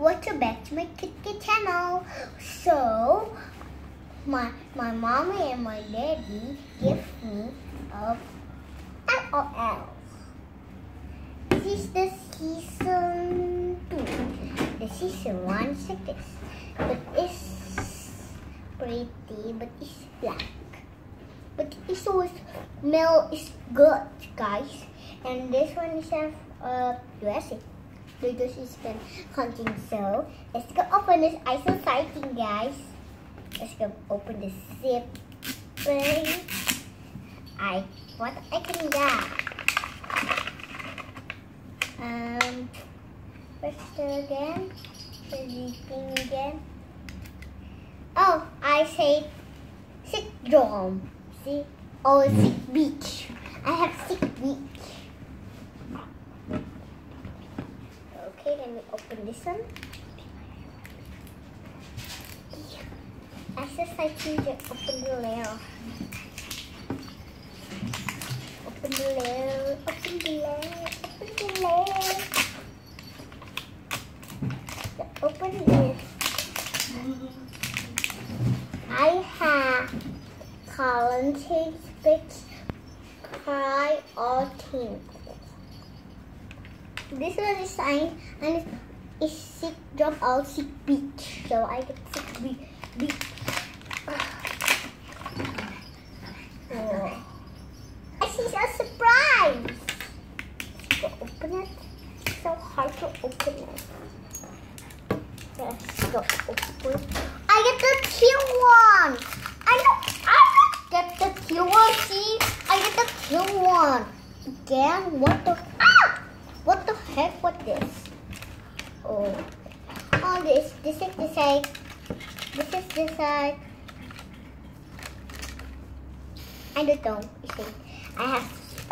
welcome back to my KitKat channel. So, my mommy and my daddy give me a LOL. This is the season 2. The season 1 is like this, but it's pretty, but it's black. But it's always smell is good, guys. And this one is USA. Because it's been hunting, so let's go open this. I'm so exciting, guys. Let's go open the zip. What I can get? What's the again? The thing again? Oh, I say sick dorm. See? Oh, sick beach. I have sick beach. Okay, let me open this one. Exercising to open the layer. Open the layer. Open the layer. Open the layer. Open this. I have talented speech, cry or think. This one is sign and it's sick job or sick beach. So I get sick beach. Oh. This is a surprise. Let's go open it. It's so hard to open it. Let's go open. I get the cute one. I don't get the cute one. See, I get the cute one. Again, what the? What the heck? What this? Oh, this is the side. This is the side. I don't know. I have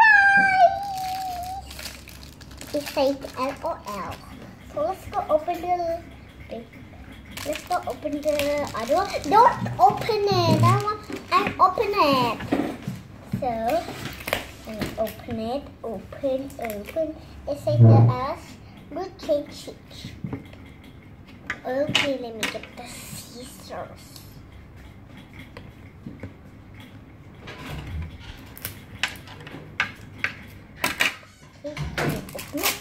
surprise. It says LOL. So let's go open the. Let's go open the other one. Don't open it. I open it. So. And open it, open. It says the S, good change. Okay, let me get the scissors. Okay, let me open it.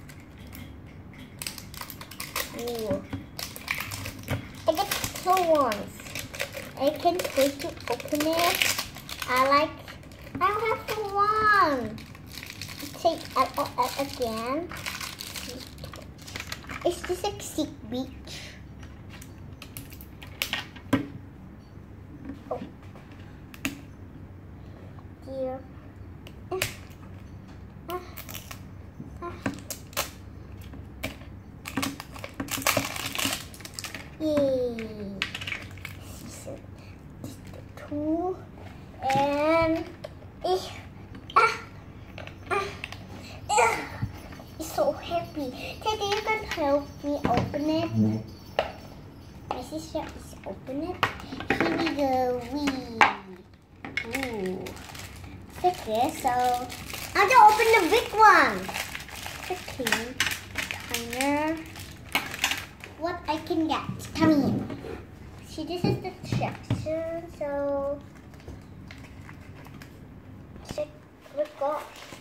Ooh. I get two ones. I can't wait to open it. I have the one. Take LOL again. Is this a sick beach? Oh dear. Yay. Season 2 and it's so happy. Teddy, you can help me open it. My sister is open it. Here we go. Ooh. Okay, so I'm gonna open the big one. Okay. Timer. What I can get? Come here. See, this is the section. So check the box.